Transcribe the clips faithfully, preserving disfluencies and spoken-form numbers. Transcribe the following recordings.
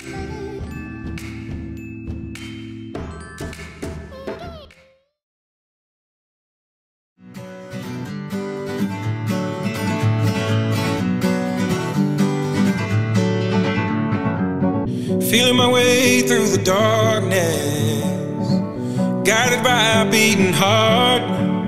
Feeling my way through the darkness, guided by a beating heart.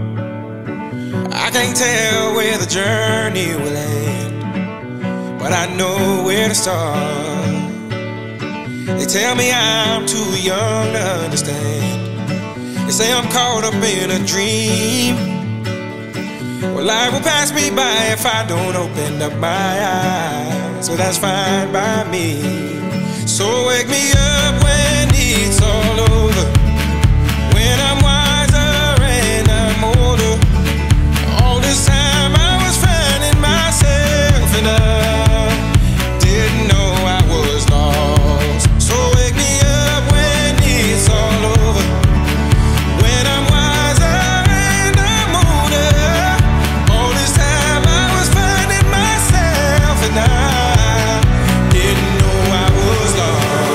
I can't tell where the journey will end, but I know where to start. They tell me I'm too young to understand. They say I'm caught up in a dream. Well, life will pass me by if I don't open up my eyes, so that's fine by me. So wake me up when it's all over, when I'm wiser and I'm older. All this time I was finding myself and I didn't know I was lost. So wake me up when it's all over, when I'm wiser and I'm older. All this time I was finding myself and I didn't know I was lost.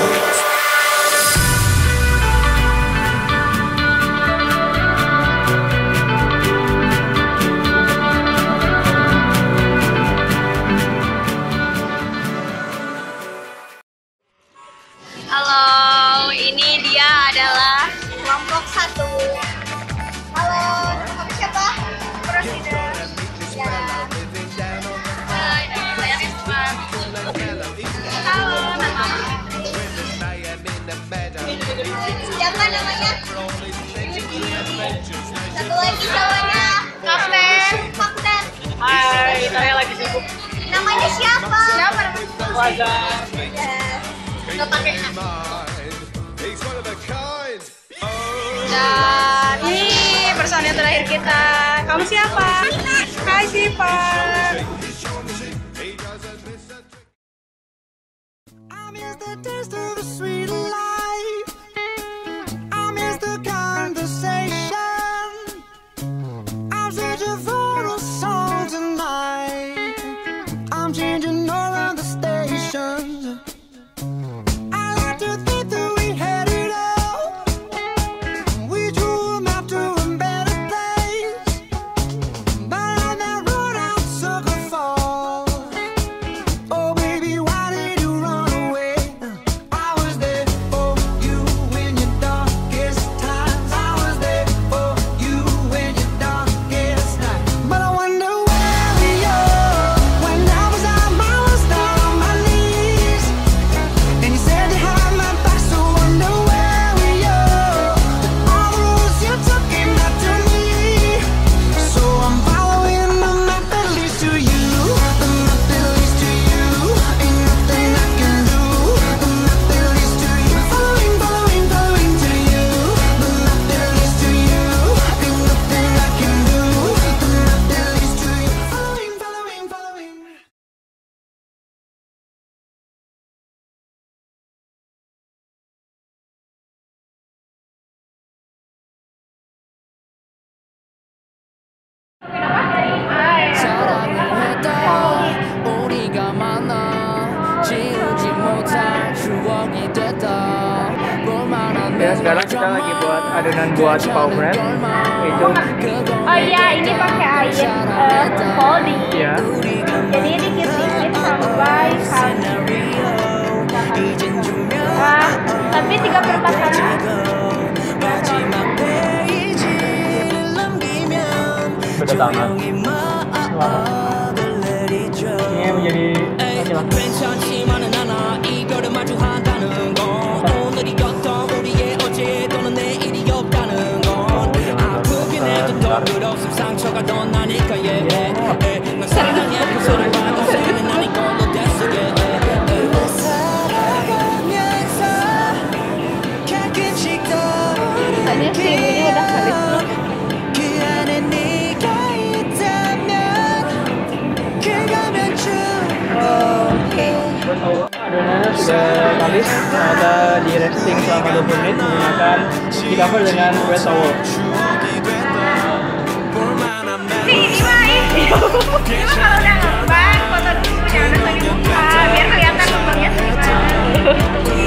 Halo, ini dia adalah kelompok satu. Halo, kamu siapa? Presiden. Ya. Hai, saya Rizwan. Halo, nama. Siapa namanya? Satu lagi cowoknya. Kapten. Kapten. Hai, saya lagi sibuk. Namanya siapa? Siapa namanya? Waza. Nggak pakai H. Dan ini personil terakhir kita. Kamu siapa? Hai Siva. Ya, sekarang kita lagi buat adonan buat pau bread. Itu. Oh iya, ini pakai air uh, folding. Iya. Jadi dikit-dikit sampai kali. Wah, tapi tiga per empat kali. Beda tangan. Selamat. Ini menjadi laki-laki. Tadi si ibunya udah kali. Adonannya sudah kalis, ada di resting selama dua puluh menit menggunakan di cover dengan wet towel. Ini mah ini. Kalau udah ngembang, foto dulu jangan lagi buka biar kelihatan lubangnya segimana.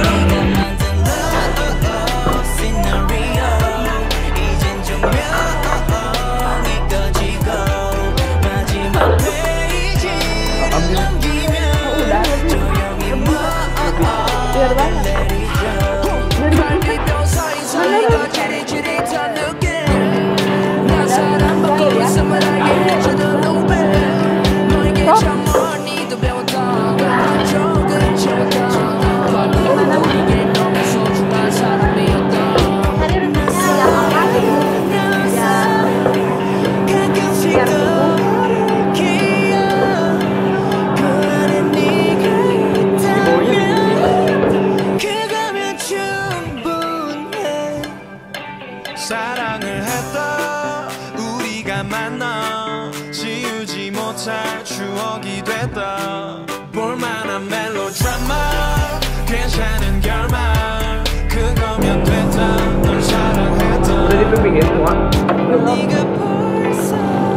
잘 추억이 됐다 볼만한 멜로드라마 괜찮은 결말 그거면 됐다 널 사랑했다 Udah dipipingin semua? 네가 벌써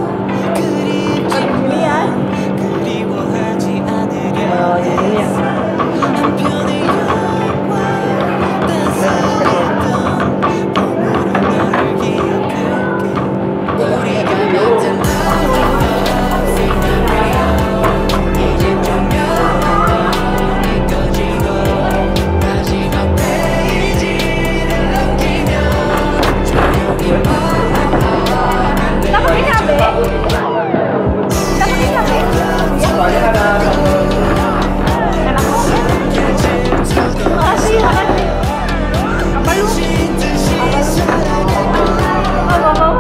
그리워하지 않으려 Ini ya? 한편의 영화 따스했던 봄으로 너를 기억할게 우리가 만든 이제 조명이 꺼지고 마지막 페이지를 넘기면 조용히 Kita pakai cabe. Kita pakai cabe. Soalnya ada Enak banget. Makasih, makasih. Apa lu? Oh, bawa.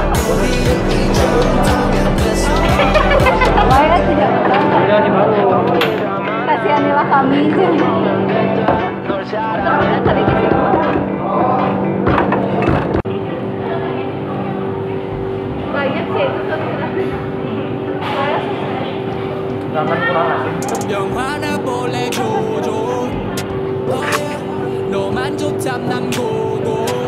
Banyak tidak apa-apa. udah di baru. Kasihanilah kami. Teman-teman tadi kasih. Banyak sih itu tuh. Jangan kurang asin. 영화나 볼래 조조 너만 좋담 난 고고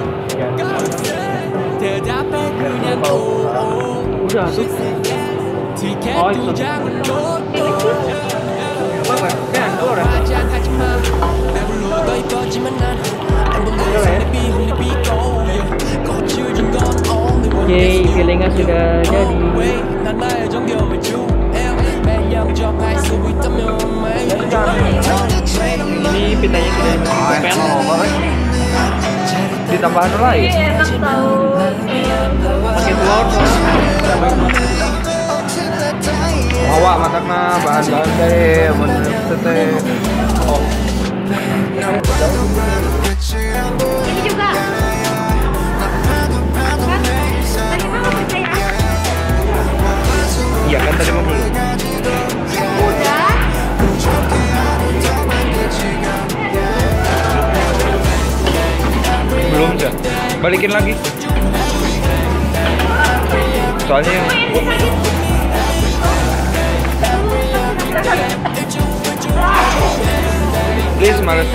대답해 그냥 오오 Udah tuh. 티켓 Oh, 두 itu. 장은 로또 Apa ya? Kayak anggur ya? 하지 하지마 내 불러도 이뻐지만 난안 볼래 be only be go 거칠진 건 only one Oke, feelingnya sudah jadi. 난 나의 정겨울 주 매일 정할 수 있다면 매일 Ini pitanya sudah dipen. Ditambah anu lain. Enak tau. Pakai telur tuh. Bawa matakna bahan-bahan teh, bener teh. Oh. Ini juga. Kan? Tadi mah nggak percaya. Iya kan tadi mah belum. Udah. Belum sih. Balikin lagi. Soalnya yang please males.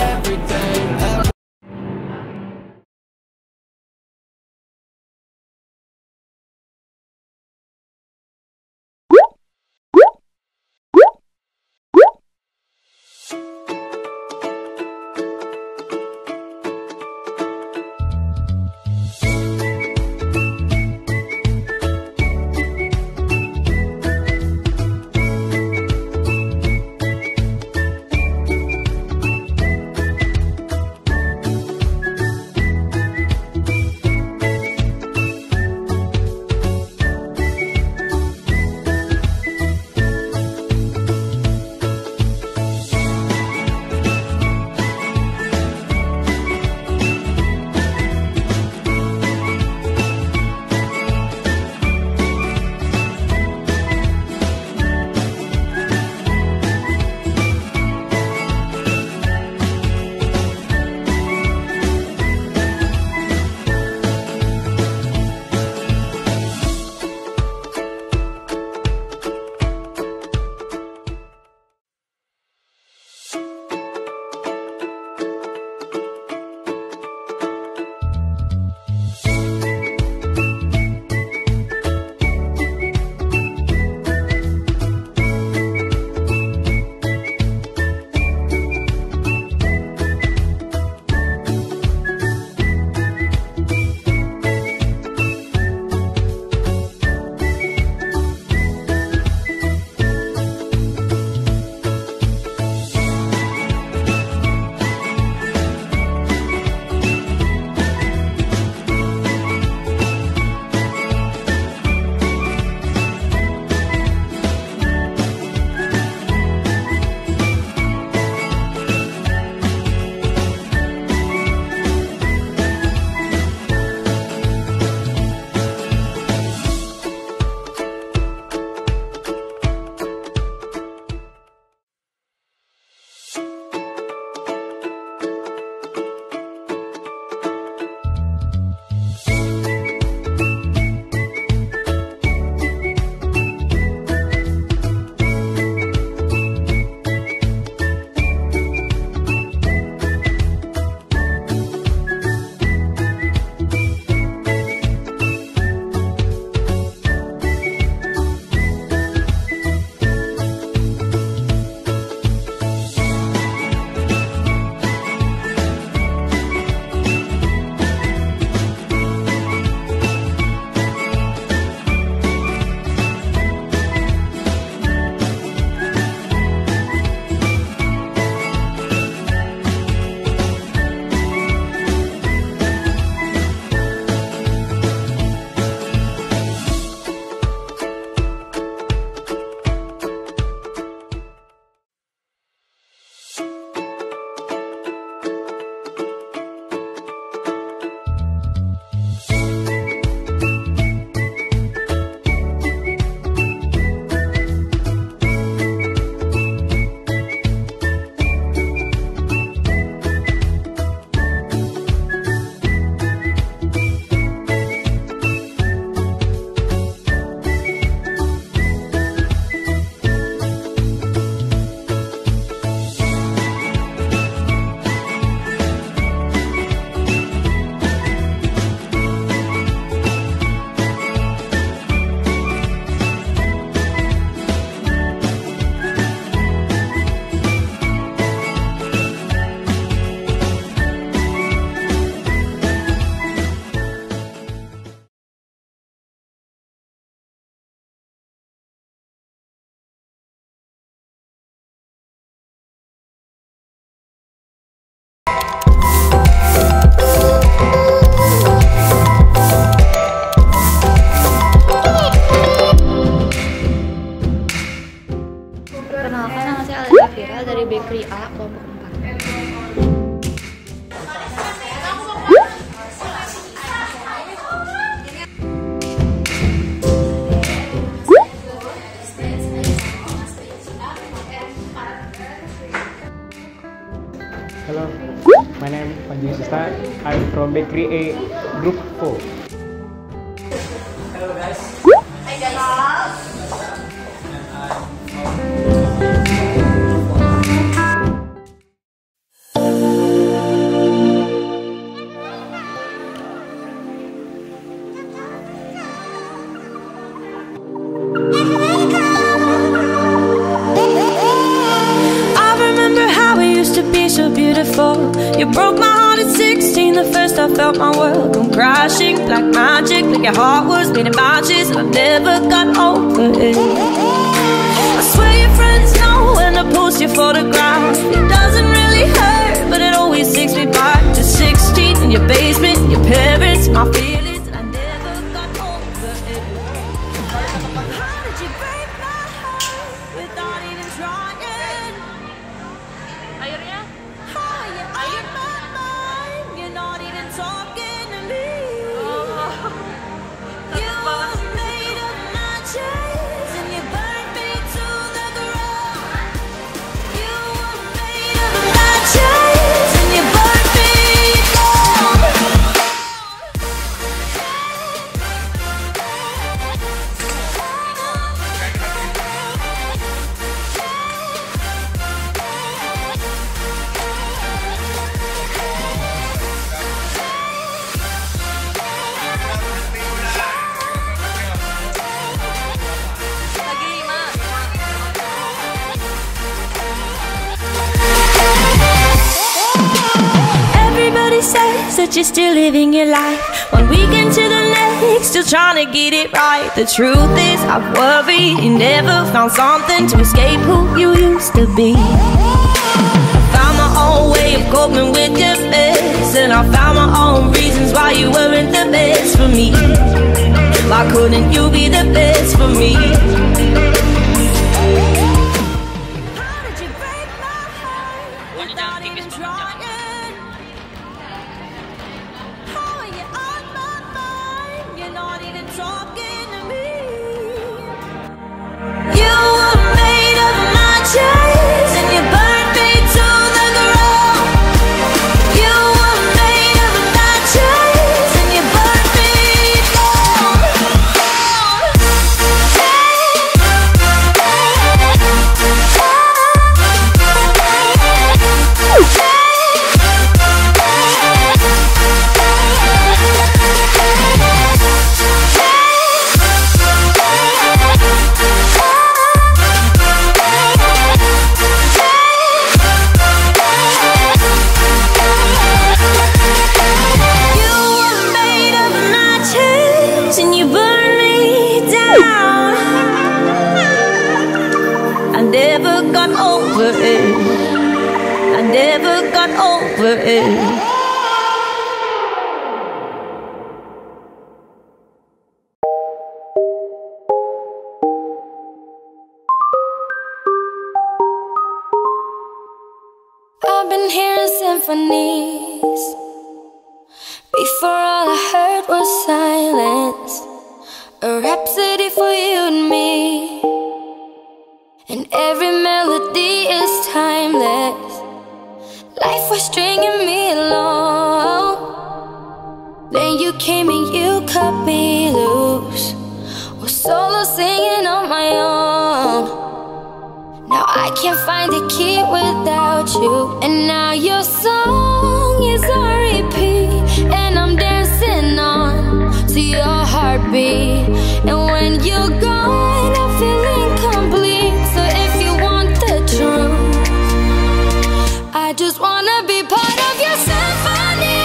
saya dari Bakery A, kelompok empat. Hello, my name is Panji Sista. I'm from Bakery A, Group four. Hello guys. Hi guys. You broke my heart at sixteen, the first I felt my world come crashing. Like magic, like your heart was made of matches, and I never got over it. I swear your friends know when I post your photograph. It doesn't really hurt, but it always takes me back to sixteen. In your basement, your parents, my feelings, and I never got over it. How did you break my heart without even trying? Airnya? Talking to me. Oh. You were made of matches and you burned me to the ground. You were made of matches and you burned me says that you're still living your life, one weekend to the next, still trying to get it right. The truth is, I worry you never found something to escape who you used to be. I found my own way of coping with your mess, and I found my own reasons why you weren't the best for me. Why couldn't you be the best for me? How did you break my heart without even trying? Not even talking to me. You were made of matches and you burned me to the ground. You were made of matches and you burned me I never got over it. I've been hearing symphonies. Before all I heard was silence, a rhapsody for you and me. And every melody is timeless. Life was stringing me along. Then you came and you cut me loose. Was solo singing on my own. Now I can't find the key without you. And now your song is on repeat, and I'm dancing on to your heartbeat. And when you're gone, I feel incomplete. So if you want the truth, I just wanna be part of your symphony.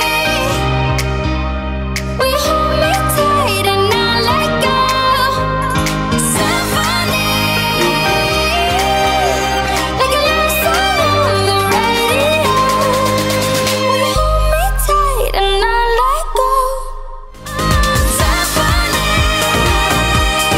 We hold me tight and not let go. Symphony, like a love song on the radio. We hold me tight and not let go. Symphony.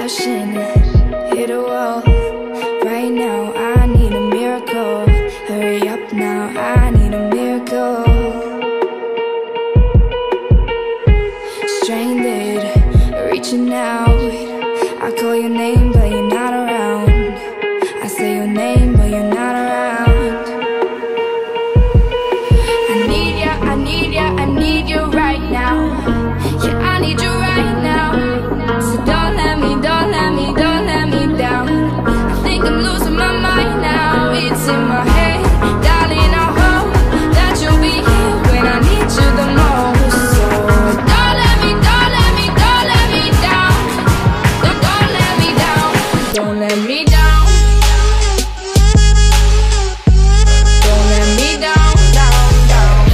crashing, hit a wall. Right now I need a miracle. Hurry up now, I need a miracle. Stranded, reaching out. I call your name but you're not around. I say your name but you're not around. I need ya, I need ya, I need you right now. Yeah, I need you right now. So don't let me, don't let me, don't let me down. I think I'm losing my mind now. It's in my head, darling, I hope that you'll be here when I need you the most. So don't let me, don't let me, don't let me down. Don't, don't let me down. Don't let me down. Don't let me down, down, down.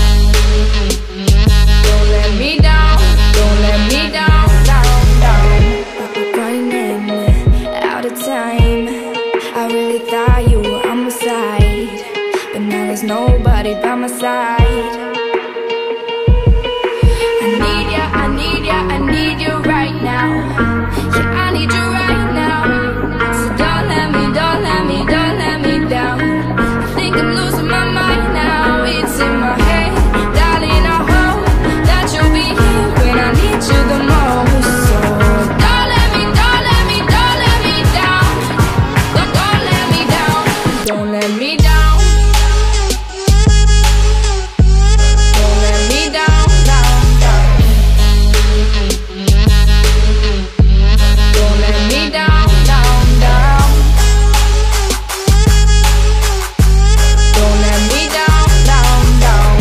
Don't let me down. Don't let me down, down, down. Running out of time. I really thought you were on my side, but now there's nobody by my side. I need ya, I need ya, I need you right now. Yeah, I need you right now. So don't let me, don't let me, don't let me down. I think I'm losing my mind now. It's in my head, darling, I hope that you'll be here when I need you the most. So don't let me, don't let me, don't let me down. Don't, don't let me down. Don't let me down. Don't let me down, down, down. Don't let me down, down, down. Don't let me down, down, down.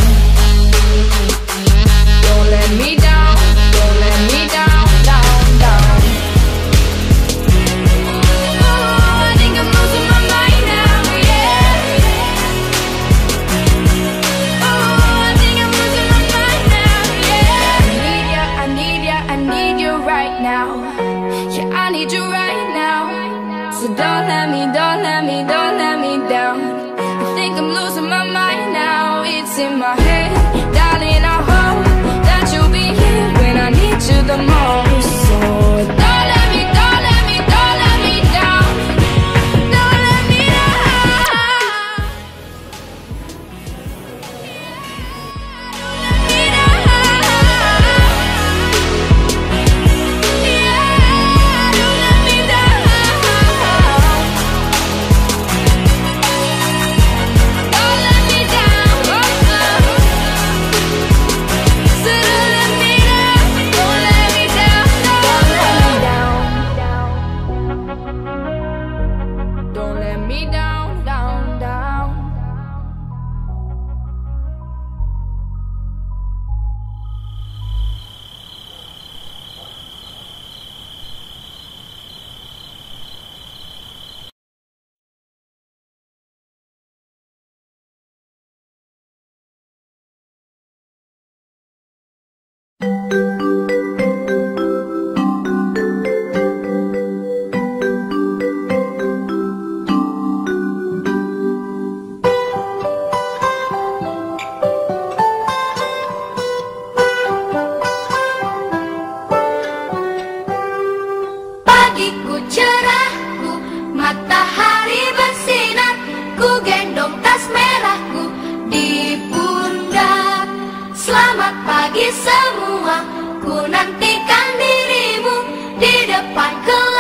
Don't let me down, don't let me down, down, down. Oh, I think I'm losing my mind now, yeah. Oh, I think I'm losing my mind now, yeah. I need ya, I need ya, I need you right now. Yeah, I need you right now. So don't let me, don't let me, don't let me down. I think I'm losing my mind now. It's in my head, darling, I hope that you'll be here when I need you the most. So don't let me, don't let me, don't let me down. Don't let me down. Don't let me down. Yeah, don't let me down. Don't let me down. Oh, oh. So don't let me down. Don't let me down. Don't let me down. Down, down. Pagiku cerahku, matahari bersinar. Ku gendong tas merahku di pundak. Selamat pagi semua, ku nantikan dirimu di depan kelas.